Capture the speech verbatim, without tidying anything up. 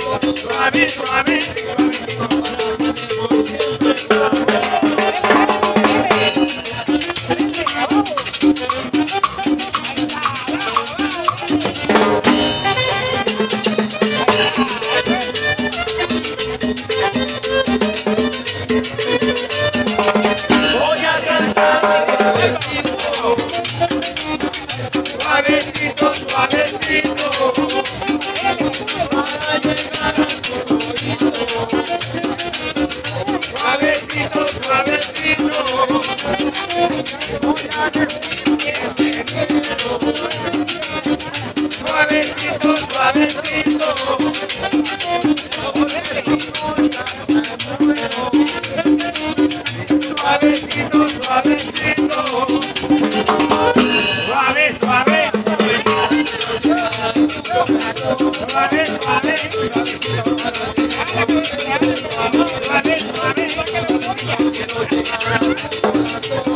suave, suave. Voy a cantar suavecito, suavecito, suavecito, para llegar a tu oído. Suavecito, suavecito, voy a decir que te quiero. Suavecito, suavecito, suavecito, suavecito, suave, suave, suave, suave, suave, suave, suave.